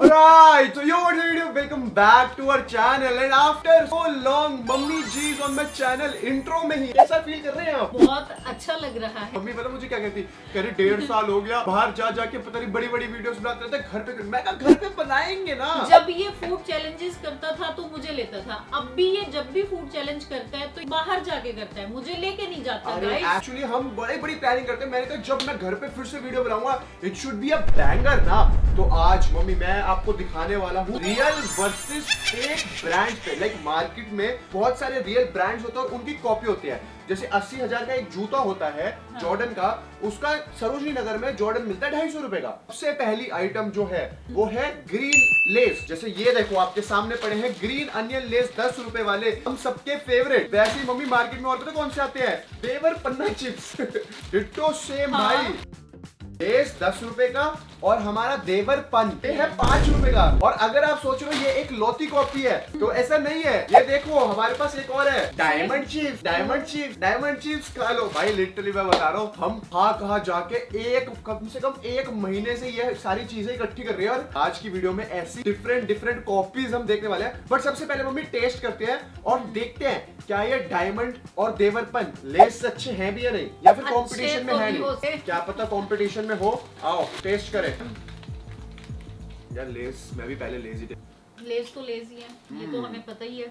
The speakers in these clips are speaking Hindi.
Alright, so yo what's up video? Welcome back to our channel and after so long mummy ji is on my channel intro में ही कैसा फील कर रहे हैं आप? बहुत अच्छा लग रहा है। मम्मी पता मुझे क्या कहती, कह रही 1.5 साल हो गया बाहर जा जाके पता नहीं बड़ी-बड़ी वीडियोस बनाते रहते, घर पे मैं कहा घर पे बनाएंगे ना। जब ये फूड चैलेंजेस करता था तो मुझे लेता था, अब भी ये जब भी फूड चैलेंज करता है तो बाहर जाके करता है, मुझे लेके नहीं जाता। एक्चुअली हम बड़ी प्लानिंग करते हैं। मैंने कहा जब मैं घर पे फिर से वीडियो बनाऊंगा it should be a banger ना। तो आज मम्मी मैं आपको दिखाने वाला हूँ रियल वर्सेस फेक ब्रांड पे। लाइक मार्केट में बहुत सारे रियल ब्रांड्स होते हैं और उनकी कॉपी होती है। जैसे 80,000 का एक जूता होता है जॉर्डन का, उसका सरोजनी नगर में जॉर्डन मिलता है 250 रुपए का। सबसे पहली आइटम जो है वो है ग्रीन लेस। जैसे ये देखो आपके सामने पड़े हैं ग्रीन अनियन लेस 10 रुपए वाले, हम सबके फेवरेट। वैसे ही मम्मी मार्केट में और पता कौन से आते हैं? देवर पन्ना चिप्स डिट्टो सेम भाई। लेस 10 रुपए का और हमारा देवर पन ये है 5 रुपए का। और अगर आप सोच रहे हो ये एक लौती कॉपी है तो ऐसा नहीं है। ये देखो हमारे पास एक और है डायमंड चिप्स। डायमंड चिप्स खा लो भाई। लिटरली मैं बता रहा हूँ हम कहाँ जाके कम से कम 1 महीने से ये सारी चीजें इकट्ठी कर रही है। और आज की वीडियो में ऐसी डिफरेंट कॉपीज हम देखने वाले हैं। बट सबसे पहले मम्मी टेस्ट करते हैं और देखते हैं क्या ये डायमंड और देवरपन लेस अच्छे हैं भी या नहीं, या फिर कंपटीशन में है नहीं। क्या पता कंपटीशन में हो। आओ टेस्ट करें यार। लेस मैं भी पहले लेस ही थे। लेस तो लेस ही है, ये तो हमें पता ही है।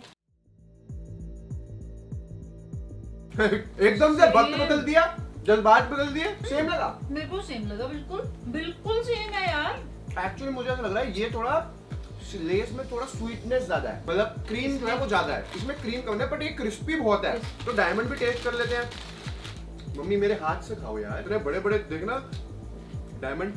एकदम से वक्त बदल दिया, जज्बात बदल दिए। सेम लगा मेरे को, सेम लगा, बिल्कुल सेम है यार। एक्चुअली मुझे ऐसा लग रहा है ये थोड़ा लेस में थोड़ा स्वीटनेस ज्यादा है, मतलब क्रीम जो है वो ज्यादा है, इसमें क्रीम कम है बट ये क्रिस्पी बहुत है। तो डायमंड भी टेस्ट कर लेते हैं। मम्मी मेरे हाथ से खाओ यार, इतने बड़े बड़े देखना डायमंड।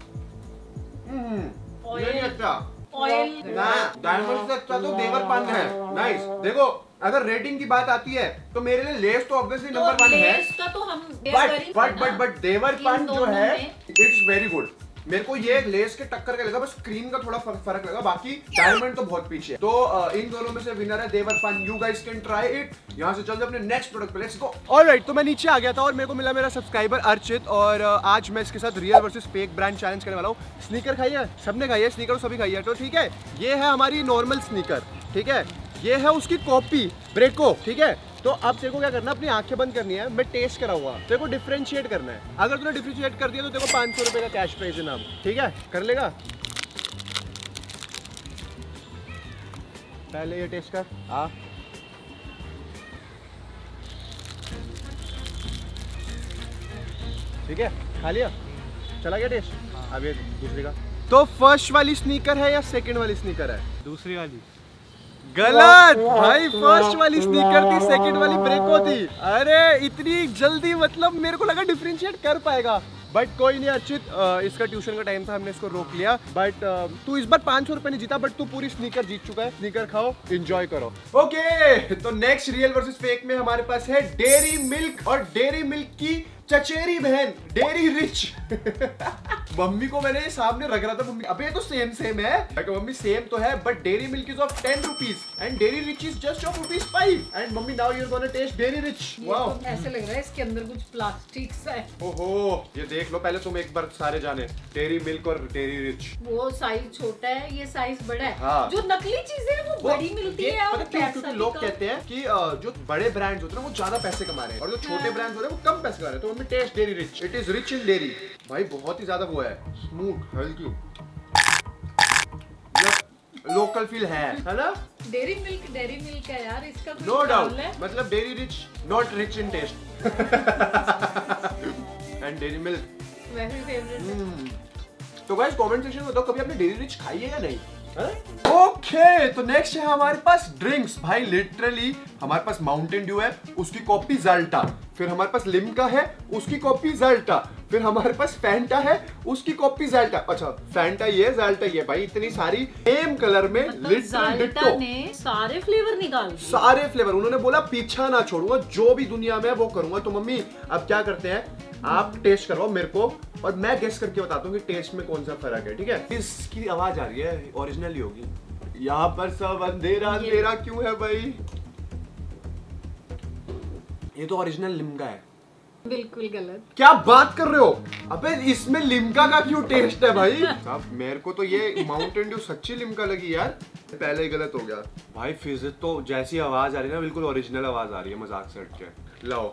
ये नहीं अच्छा ऑयल ना, डायमंड से अच्छा तो देवरपन है। नाइस। देखो अगर रेटिंग की बात आती है तो मेरे लिए लेस तो ऑब्वियसली नंबर 1 है। लेस का तो हम बट देवरपन जो है इट्स वेरी गुड। मेरे को ये लेस के टक्कर का लगा, बस क्रीम का थोड़ा फर्क लगा, बाकी डायमंड तो बहुत पीछे। तो इन दोनों में से विनर है देवरपन। You guys can try it. यहाँ से चलते अपने नेक्स्ट प्रोडक्ट पे, लेट्स गो। ऑलराइट, तो मैं नीचे आ गया था और मेरे को मिला मेरा सब्सक्राइबर अर्चित, और आज मैं इसके साथ real versus fake brand challenge करने वाला हूँ। स्नीकर खाई है सबने, खाई है स्नीकर तो सभी खाई है। तो ठीक है, ये है हमारी नॉर्मल स्नीकर, ठीक है, ये है उसकी कॉपी ब्रेको, ठीक है। तो अब तेरे को क्या करना है, अपनी आंखें बंद करनी है, मैं टेस्ट कराऊंगा, तेरे को डिफरेंशिएट करना है। अगर तूने डिफरेंशिएट कर दिया तो तेरे को 500 रुपए का कैश प्राइज इनाम, ठीक है। कर लेगा? पहले ये टेस्ट कर। हाँ ठीक है, खा लिया, चला गया टेस्ट। अब ये दूसरी का। तो फर्स्ट वाली स्नीकर है या सेकंड वाली स्नीकर है? दूसरी वाली। गलत भाई, फर्स्ट वाली स्नीकर थी, सेकंड वाली ब्रेको थी। अरे इतनी जल्दी, मतलब मेरे को लगा डिफरेंशिएट कर पाएगा, बट कोई नहीं अर्चित, इसका ट्यूशन का टाइम था, हमने इसको रोक लिया। बट तू इस बार 500 रुपए नहीं जीता, बट तू पूरी स्नीकर जीत चुका है। स्नीकर खाओ, एंजॉय करो। ओके, तो नेक्स्ट रियल वर्सेस फेक में हमारे पास है डेयरी मिल्क, और डेयरी मिल्क की चचेरी बहन डेयरी रिच। मम्मी को मैंने सामने रख रहा था, मम्मी अबे ये तो सेम है। मम्मी सेम तो है, but dairy milk is of 10 rupees and dairy rich is just of ₹5। And mummy now you are gonna taste dairy rich. Wow, ऐसे लग रहा है इसके अंदर कुछ प्लास्टिक सा है। ओहो, ये देख लो पहले तुम एक बार सारे जाने, डेयरी मिल्क और डेयरी रिच। वो साइज छोटा है, ये साइज बड़ा है। हाँ। जो नकली चीजें हैं वो बड़ी मिलती है। और क्योंकि लोग कहते हैं कि जो बड़े ब्रांड्स होते हैं वो ज्यादा पैसे कमा रहे हैं और जो छोटे ब्रांड्स होते हैं वो कम पैसे कमा रहे हैं। तो mummy taste dairy rich, it is rich in dairy. भाई बहुत ही ज्यादा वो है, स्मूथ, हल्की, लोकल फील है ना। डेयरी मिल्क है यार, इसका नो डाउट, मतलब dairy rich not rich in taste. And dairy milk very favourite. तो गाइस कमेंट सेक्शन में बताओ कभी आपने डेयरी रिच खाई है या नहीं। ओके, तो नेक्स्ट है हमारे पास ड्रिंक्स। भाई लिटरली हमारे पास माउंटेन ड्यू है, उसकी कॉपी ज़ाल्टा। फिर हमारे पास लिम्का है, उसकी कॉपी ज़ाल्टा। फिर हमारे पास फैंटा है, उसकी कॉपी ज़ाल्टा। अच्छा, फैंटा ये, ज़ाल्टा ये। भाई इतनी सारी सेम कलर में, लिटरल डिट्टो ने सारे फ्लेवर निकाल दिए। सारे फ्लेवर। उन्होंने बोला पीछा ना छोड़ूंगा, जो भी दुनिया में वो करूंगा। तो मम्मी अब क्या करते हैं, आप टेस्ट करवाओ मेरे को और मैं गेस करके बताता हूँ कि टेस्ट में कौन सा फर्क है, ठीक है। इसकी आवाज आ रही है, ओरिजिनल ही होगी। यहाँ पर सब अंधेरा अंधेरा क्यों है भाई? ये तो ओरिजिनल लिम्का है, बिल्कुल गलत। क्या बात कर रहे हो? अबे इसमें लिम्का का क्यों टेस्ट है भाई? साहब मेरे को तो ये माउंटेन ड्यू सच्ची लिम्का लगी यार। पहले ही गलत हो गया भाई। फिजिक तो जैसी आवाज आ रही है ना, बिल्कुल ओरिजिनल आवाज आ रही है, मजाक से हट के। लो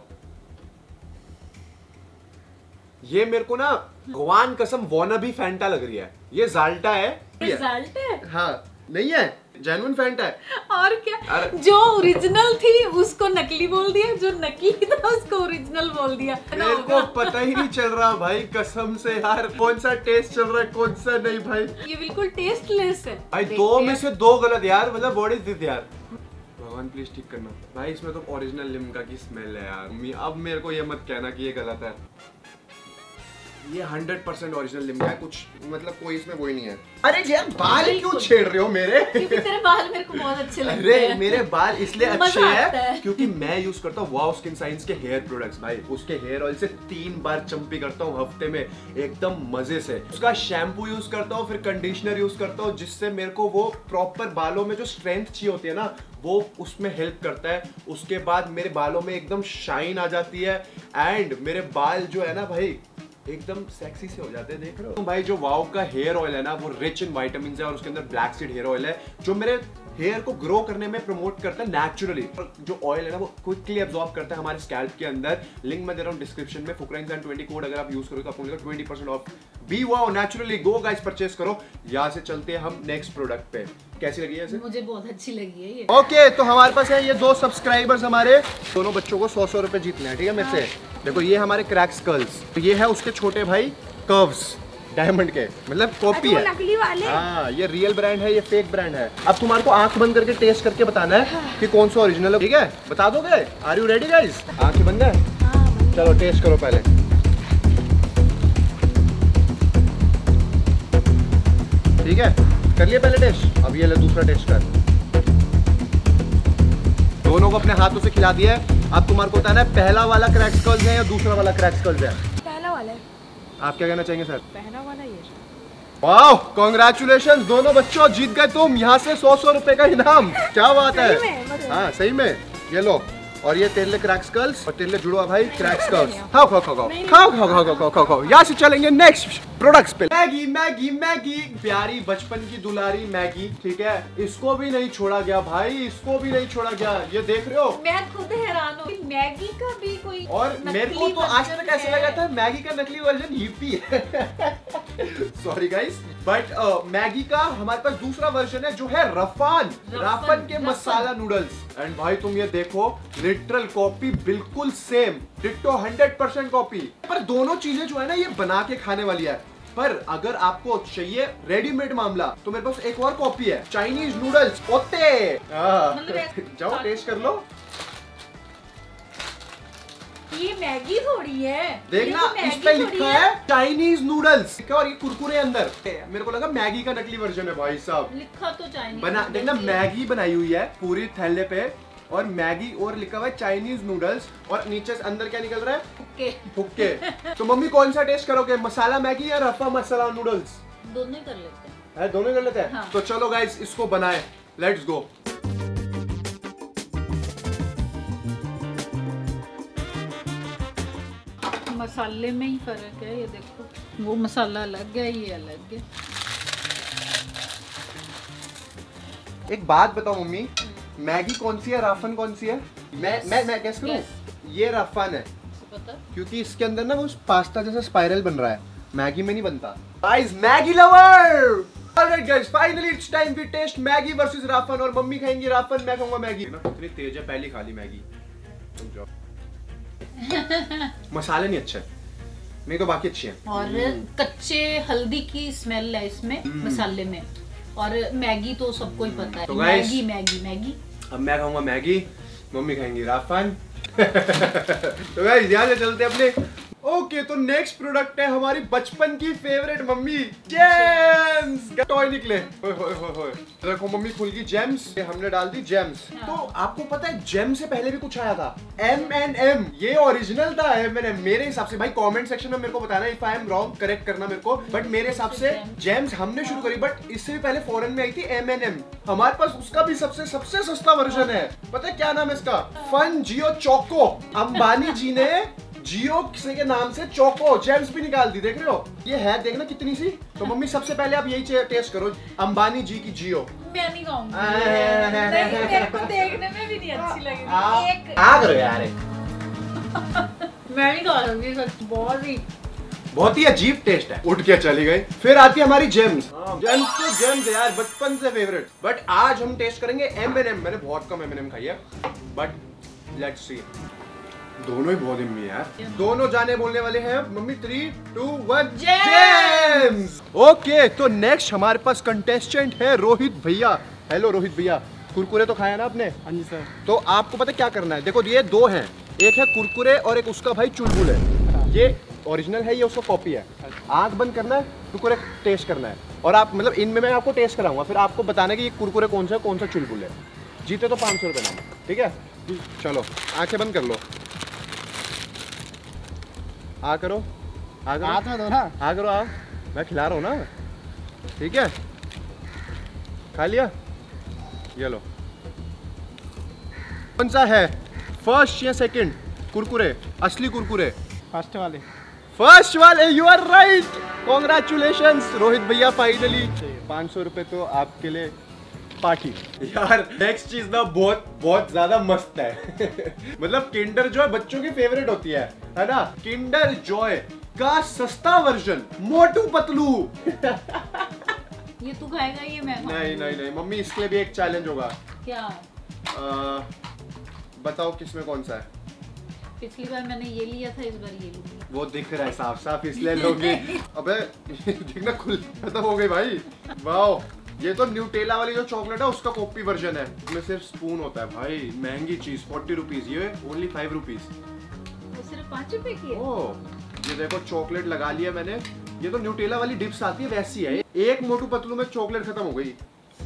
ये मेरे को ना भगवान कसम वानाबी फैंटा लग रही है। ये जाल्टा है। रिजल्ट है? हाँ नहीं है, जेन्युइन फैंटा है। और क्या, जो ओरिजिनल थी उसको नकली बोल दिया, जो नकली था उसको ओरिजिनल बोल दिया। मेरे को पता ही नहीं चल रहा भाई कसम से यार, कौन सा टेस्ट चल रहा है कौन सा नहीं भाई। ये बिल्कुल टेस्टलेस है भाई। दो में से दो गलत यार, मतलब व्हाट इज दिस यार। भगवान प्लीज ठीक करना भाई। इसमें तो ओरिजिनल लिम्का की स्मेल है यार। अब मेरे को ये मत कहना कि ये गलत है। ये 100% ओरिजिनल लिम्का है, कुछ मतलब कोई इसमें वो ही नहीं है। अरे यार बाल क्यों छेड़ रहे हो मेरे? क्योंकि तेरे बाल मेरे को बहुत अच्छे लगते हैं। हैं। मेरे बाल इसलिए अच्छे हैं क्योंकि मैं यूज करता हूँ वाओ स्किन साइंस के हेयर प्रोडक्ट्स भाई। उसके हेयर ऑयल से 3 बार चंपी करता हूँ हफ्ते में, एकदम मजे से। उसका शैम्पू यूज करता हूँ, फिर कंडीशनर यूज करता हूँ, जिससे मेरे को वो प्रॉपर बालों में जो स्ट्रेंथ चाहिए होती है ना, वो उसमें हेल्प करता है। उसके बाद मेरे बालों में एकदम शाइन आ जाती है एंड मेरे बाल जो है ना भाई एकदम सेक्सी से हो जाते हैं। देख रहे हो भाई, जो वाओ का हेयर ऑयल है ना वो रिच इन विटामिन्स है और उसके अंदर ब्लैक सीड हेयर ऑयल है जो मेरे हेयर को ग्रो करने में प्रमोट करता है नेचुरली। जो ऑयल है ना वो क्विकली एब्जॉर्ब करता है हमारे स्कैल्प के अंदर। लिंक मैं दे रहा हूँ डिस्क्रिप्शन में। फुकराइन20 कोड अगर आप यूज करो तो आपको मिलेगा 20% off. Be wow naturally, go guys purchase करो। यहाँ से चलते हैं हम नेक्स्ट प्रोडक्ट पे। कैसी लगी है? मुझे बहुत अच्छी लगी है ये। ओके तो हमारे पास है ये 2 सब्सक्राइबर्स, हमारे दोनों बच्चों को 100 रुपए जीतने हैं, ठीक है मेरे से। देखो ये हमारे क्रैक्स कर्ल्स, तो ये है उसके छोटे भाई कर्व्स डायमंड के, मतलब कॉपी है। नकली वाले। हाँ ये रियल ब्रांड है, ये फेक ब्रांड है। अब तुम्हारे को आंख बंद करके टेस्ट करके बताना है कि कौन सा ओरिजिनल है, ठीक है? बता दोगे? Are you ready guys? आंखें बंद है? चलो टेस्ट करो पहले। ठीक है कर लिया पहले टेस्ट, अब ये ले दूसरा टेस्ट कर। दोनों को अपने हाथों से खिला दिया है। अब तुम्हारे को बताना है पहला वाला क्रैक्स कर्ल्स है या दूसरा वाला क्रैक्स कर्ल्स है? पहला वाला है। आप क्या कहना चाहेंगे सर? पहला वाला ये। वाओ कांग्रेचुलेशंस दोनों बच्चों, जीत गए तुम यहाँ से 100 रुपए का इनाम। क्या बात है? हाँ सही में। ये लो, और ये तेरे लिए क्रैक्स कर्ल्स और तेरे लिए जुड़वा भाई क्रैक्स कर्ल्स। खाओ खाओ खाओ खाओ खाओ खाओ खाओ खाओ खाओ खाओ। यहाँ से चलेंगे नेक्स्ट प्रोडक्ट्स पे। मैगी मैगी मैगी, प्यारी बचपन की दुलारी मैगी, ठीक है? इसको भी नहीं छोड़ा गया भाई, इसको भी नहीं छोड़ा गया। ये देख रहे हो, मैं खुद हैरान हूँ मैगी का भी कोई। और मेरे को तो आज तक ऐसा लगा था मैगी का नकली वर्जन यूपी है। सॉरी गाइस, बट मैगी का हमारे पास दूसरा वर्जन है जो है राफन के मसाला नूडल्स। एंड भाई तुम ये देखो, लिटरल कॉपी, बिल्कुल सेम डिट्टो, 100% कॉपी। पर दोनों चीजें जो है ना ये बना के खाने वाली है। पर अगर आपको चाहिए रेडीमेड मामला तो मेरे पास एक और कॉपी है, चाइनीज नूडल्स ओते। जाओ टेस्ट कर लो। ये मैगी थोड़ी है, देखना इस पे लिखा है चाइनीज नूडल्स और ये कुरकुरे अंदर। मेरे को लगा मैगी का नकली वर्जन है भाई साहब। लिखा तो चाइनीज बना, देखना मैगी बनाई हुई है पूरी थैले पे, और मैगी और लिखा हुआ है चाइनीज नूडल्स, और नीचे से अंदर क्या निकल रहा है? हुक्के। हुक्के। तो मम्मी कौन सा टेस्ट करोगे, मसाला मैगी या रफा मसाला नूडल्स? दोनों कर लेते हैं। दोनों कर लेते हैं। हाँ। तो चलो गाइस इसको बनाए, लेट्स गो। मसाले में ही फर्क है, ये देखो, वो मसाला अलग है, ये अलग है। एक बात बताओ मम्मी, मैगी कौन सी है, राफन कौन सी है? मैं कैसे करूं? ये राफन है पता? क्योंकि इसके अंदर ना वो पास्ता जैसा स्पाइरल बन रहा है, मैगी में नहीं बनता। Guys Maggi lover, alright guys finally it's time we test Maggi versus राफन। और मम्मी खाएंगी राफन, मैं खाऊंगा मैगी। ना कितनी तेज है, पहली खा ली मैगी। मसाले नहीं अच्छे, नहीं तो बाकी अच्छी है। और कच्चे हल्दी की स्मेल है इसमें मसाले में, और मैगी तो सबको ही पता है। तो मैगी मैगी मैगी। अब मैं खाऊंगा मैगी, मम्मी खाएंगी राफन। तो गाइस यहाँ से चलते अपने। ओके तो नेक्स्ट प्रोडक्ट है हमारी बचपन की फेवरेट मम्मी, जेम्स। टॉय निकले, होय होय होय होय। देखो मम्मी खुल गई जेम्स, हमने डाल दी जेम्स। हाँ। तो आपको पता है जेम्स से पहले भी कुछ आया था, M&M। ये ओरिजिनल था M&M मेरे हिसाब से। भाई कमेंट सेक्शन में मेरे को बताना, if I am wrong correct करना मेरे को। बट मेरे हिसाब से जेम्स हमने शुरू करी, बट इससे भी पहले फॉरेन में आई थी M&M। हमारे पास उसका भी सबसे सस्ता वर्जन है। पता है क्या नाम है इसका? Fun Jio choco. अंबानी जी ने जियो के नाम से चोको जेम्स भी निकाल दी, देख रहे हो? ये है, देखना कितनी सी। तो मम्मी सबसे पहले आप यही टेस्ट करो, अंबानी जी की जियो। मैं नहीं खाऊंगी, नहीं, मेरे को देखने में भी नहीं अच्छी लगेगी। एक आ करो यार, मैं नहीं खा सकती, सच बहुत ही अजीब टेस्ट है। उठ के चली गई। फिर आती है हमारी जेम्स। जेम्स तो जेम्स यार, बचपन से फेवरेट। बट आज हम टेस्ट करेंगे M&M। मैंने बहुत कम M&M खाई है, बट लेट्स सी। दोनों ही बहुत यम्मी है यार। दोनों जाने बोलने वाले हैं मम्मी। 3, 2, 1 जेम्स। ओके, तो नेक्स्ट हमारे पास कंटेस्टेंट है रोहित भैया। हेलो रोहित भैया, कुरकुरे तो खाया ना आपने? हाँ जी सर। तो आपको पता क्या करना है? देखो ये दो हैं, एक है कुरकुरे और एक उसका भाई चुलबुल है। ये ओरिजिनल है, ये उसका कॉपी है। आंख बंद करना है, कुरकुरे टेस्ट करना है, और आप मतलब इनमें मैं आपको टेस्ट कराऊंगा, फिर आपको बताना है कि ये कुरकुरे कौन सा चुलबुल है। जीते तो 500 रुपये नाम, ठीक है? चलो आंखें बंद कर लो। आ करो, आ करो, हाथ में दो ना। आ करो, आओ, मैं खिला रहा हूँ ना, ठीक है? खा लिया? ये लो। कौन सा है, फर्स्ट या सेकंड कुरकुरे? असली कुरकुरे फर्स्ट वाले। फर्स्ट वाले, you are right. Congratulations Rohit भैया, फाइनली 500 रुपए तो आपके लिए पार्टी। यार नेक्स्ट चीज ना बहुत बहुत ज्यादा मस्त है। मतलब किंडर जॉय बच्चों की फेवरेट होती है ना? किंडर जॉय का सस्ता वर्जन मोटू पतलू। ये तू खाएगा, ये मैं खाऊंगी। नहीं नहीं नहीं मम्मी, इसके लिए भी एक चैलेंज होगा। क्या? बताओ किसमें कौन सा है? पिछली बार मैंने ये लिया था, इस बार ये लूंगी। वो दिख रहा है साफ साफ, इसलिए लोगे। अबे देखना, खुल खत्म हो गई भाई। वाओ, ये तो न्यूटेला वाली जो चॉकलेट है उसका कॉपी वर्जन है। इसमें सिर्फ स्पून होता है भाई। महंगी चीज, 40 रुपीज, ये ओनली 5 रुपीज। वो सिर्फ 5 रुपए की है। ओह, ये देखो चॉकलेट लगा लिया मैंने। ये तो न्यूटेला वाली डिप्स आती है वैसी है। एक मोटू पतलू में चॉकलेट खत्म हो गई।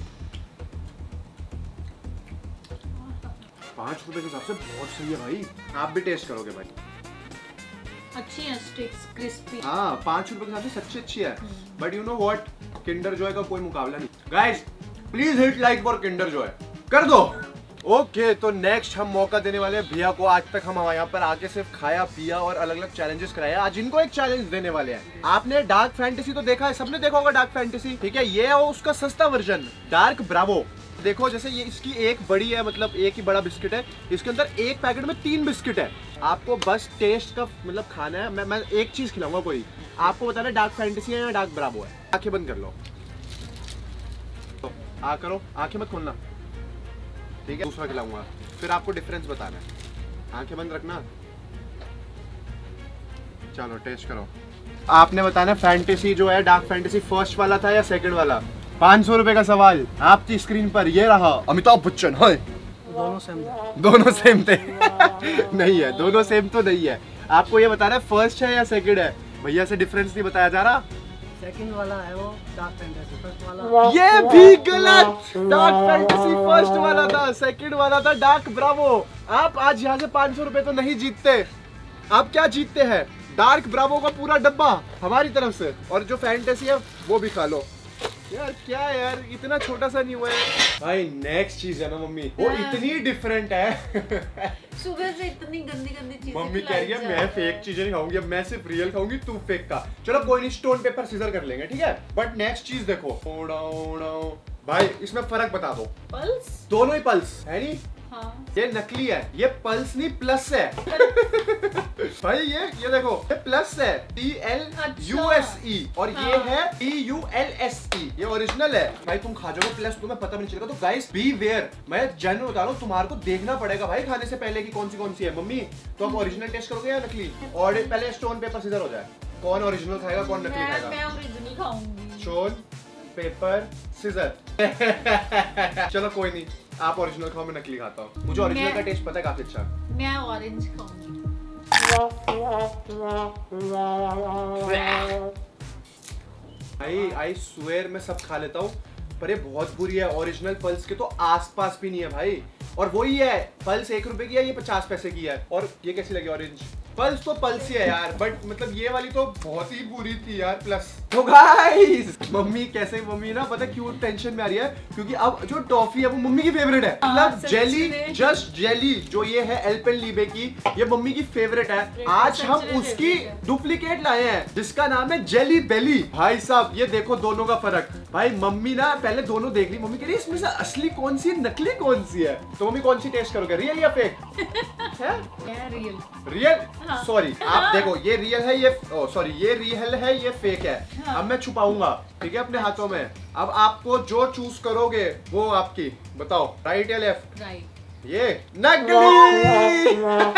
5 रुपए के हिसाब से बहुत सही है भाई। आप भी टेस्ट करोगे भाई? अच्छी है, स्टिक्स क्रिस्पी। हाँ, 5 रुपए के हिसाब से सच्ची अच्छी है। But you know what, Kinder Joy का कोई मुकाबला नहीं। Guys please hit like for Kinder Joy, कर दो। ओके, तो नेक्स्ट हम मौका देने वाले हैं भैया को। आज तक हम यहाँ पर आके सिर्फ खाया पिया और अलग अलग चैलेंजेस कराया। आज इनको एक चैलेंज देने वाले हैं। आपने डार्क फैंटेसी तो देखा है, सबने देखा होगा डार्क फैंटेसी, ठीक है? ये है उसका सस्ता वर्जन, डार्क ब्रावो। देखो जैसे ये इसकी एक बड़ी है, मतलब एक ही बड़ा बिस्किट है। इसके अंदर एक पैकेट में 3 बिस्किट है। आपको बस टेस्ट का मतलब खाना है। मैं एक चीज खिलाऊंगा कोई, आपको बताना है डार्क फैंटेसी है या डार्क ब्रावो है। आंखें बंद कर लो, तो आ करो, आंखें मत खोलना, ठीक है? दूसरा खिलाऊंगा, फिर आपको डिफरेंस बताना है। आंखें बंद रखना। चलो टेस्ट करो। आपने बताना फैंटेसी जो है, डार्क फैंटेसी फर्स्ट वाला था या सेकंड वाला? 500 रुपए का सवाल आपकी स्क्रीन पर ये रहा। अमिताभ बच्चन है। दोनों सेम थे। दोनों सेम थे। नहीं है, दोनों सेम तो नहीं है। आपको ये बताना है फर्स्ट है या सेकंड है। भैया से डिफरेंस नहीं बताया जा रहा। सेकंड वाला है वो डार्क फैंटेसी, फर्स्ट वाला ये भी गलत। डार्क फैंटेसी फर्स्ट वाला था, सेकंड वाला था डार्क ब्रावो। आप आज यहाँ से 500 रुपए तो नहीं जीतते। आप क्या जीतते हैं? डार्क ब्रावो का पूरा डब्बा हमारी तरफ से, और जो फैंटेसी है वो भी खा लो। यार क्या यार, इतना छोटा सा नहीं हुआ है भाई। नेक्स्ट चीज है ना मम्मी, वो इतनी डिफरेंट है। सुबह से इतनी गंदी गंदी चीजें मम्मी कह रही है मैं फेक चीजें नहीं खाऊंगी, अब मैं सिर्फ रियल खाऊंगी, तू फेक का। चलो कोई नहीं, स्टोन पेपर सीजर कर लेंगे, ठीक है? बट नेक्स्ट चीज देखो भाई, इसमें फर्क बता दो। पल्स, दोनों ही पल्स है नहीं। हाँ। ये नकली है, ये पल्स नहीं प्लस है। भाई ये देखो, ये प्लस है, TLUSE, और ये है TULSE, ये ओरिजिनल है। भाई तुम खा जाओगे प्लस, तुम्हें पता भी नहीं चलेगा। तो गाइस बी वेयर, मैं जेन्युइन बता रहा हूँ, तुम्हारे को देखना पड़ेगा भाई खाने से पहले कि कौन सी है। मम्मी तो हम ओरिजिनल टेस्ट करोगे या नकली? और पहले स्टोन पेपर सीजर हो जाए, कौन ओरिजिनल खाएगा कौन नकली खाएगा? मैं ओरिजिनल खाऊंगी। Stone paper scissor. चलो कोई नहीं, आप ओरिजिनल खाओ, मैं नकली खाता हूँ। मुझे ओरिजिनल का टेस्ट पता है काफी अच्छा। मैं ऑरेंज खाऊंगी। आई स्वेयर मैं सब खा लेता हूँ, पर ये बहुत बुरी है। ओरिजिनल पल्स के तो आसपास भी नहीं है भाई। और वही है, पल्स 1 रुपए की है, ये 50 पैसे की है। और ये कैसी लगी ऑरेंज? पल्स तो पल्स ही है यार, बट मतलब ये वाली तो बहुत ही बुरी थी यार। प्लस तो गाइस मम्मी कैसे, मम्मी ना पता क्यों टेंशन में आ रही है, क्योंकि अब जो टॉफी है वो मम्मी की फेवरेट है। मतलब जेली, जस्ट जेली जो ये है एल्पेनलीबे की, ये मम्मी की फेवरेट है। आज हम उसकी डुप्लीकेट लाए हैं जिसका नाम है जेली बेली। भाई साहब ये देखो दोनों का फर्क। भाई मम्मी ना पहले दोनों देख ली, मम्मी कह रही इसमें से असली कौन सी नकली कौन सी है। तो मम्मी कौन सी टेस्ट करोगे, रियल या फेक? रियल। रियल? सॉरी आप देखो ये रियल है, ये सॉरी ये रियल है, ये फेक है। अब मैं छुपाऊंगा ठीक है अपने हाथों में। अब आपको जो चूज करोगे वो आपकी, बताओ राइट या लेफ्ट? राइट। ये नकली।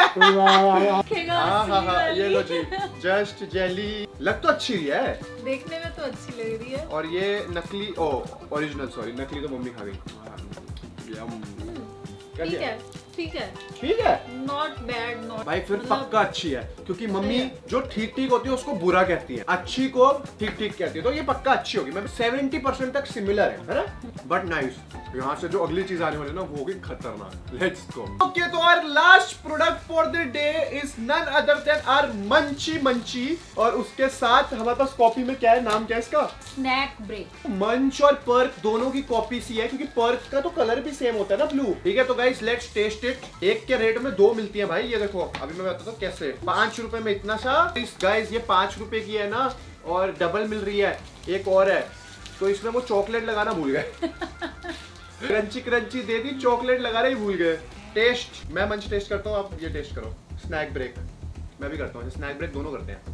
हाँ, ये लो जी, जस्ट जेली। लग तो अच्छी ही है, देखने में तो अच्छी लग रही है। और ये नकली ओरिजिनल, सॉरी नकली तो मम्मी खा गई। ठीक है ठीक है ठीक है, नॉट बैड, नॉट भाई फिर पक्का अच्छी है, क्योंकि मम्मी जो ठीक ठीक होती है उसको बुरा कहती है, अच्छी को ठीक ठीक कहती है, तो ये पक्का अच्छी होगी। मैं 70% तक सिमिलर है ना, बट नाइस। यहाँ से जो अगली चीज आने वाली है ना वो होगी खतरनाक। Let's go. ओके तो our last product for the day is none other than our munchy munchy, और उसके साथ हमारे पास कॉपी में क्या है, नाम क्या है इसका? Snack break. मंच और पर्क दोनों की कॉपी सी है, क्योंकि पर्क का तो कलर भी सेम होता है ना, ब्लू। ठीक है तो गाइस लेट्स टेस्ट इट। एक के रेट में दो मिलती है भाई, ये देखो अभी मैं बताता हूँ कैसे। 5 रुपए में इतना सा गाइस, ये 5 रुपए की है ना, और डबल मिल रही है एक और है, तो इसमें वो चॉकलेट लगाना भूल गए। क्रंची क्रंची दे दी, चॉकलेट लगाना ही भूल गए। टेस्ट, मैं मंच टेस्ट करता हूँ, आप ये टेस्ट करो। स्नैक ब्रेक मैं भी करता हूँ, स्नैक ब्रेक दोनों करते हैं,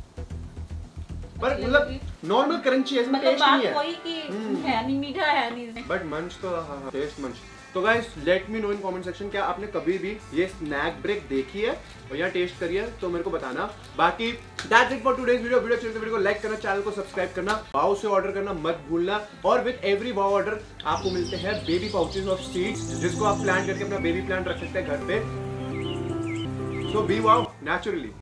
पर मतलब नॉर्मल क्रंची है, मतलब टेस्ट नहीं है, कोई की है नहीं, मीठा है नहीं, बट मंच तो हाँ टेस्ट मंच। तो guys let me know in comment section, क्या आपने कभी भी ये स्नैक ब्रेक देखी है और या टेस्ट करी है, तो मेरे को बताना। बाकी that's it for today's video. Video अच्छी लगे तो वीडियो को लाइक करना, चैनल को सब्सक्राइब करना, वाओ से ऑर्डर करना मत भूलना, और विद एवरी वाओ ऑर्डर आपको मिलते हैं बेबी पाउचेस ऑफ सीड्स, जिसको आप प्लान करके अपना बेबी प्लांट रख सकते हैं घर पे। So be wow naturally.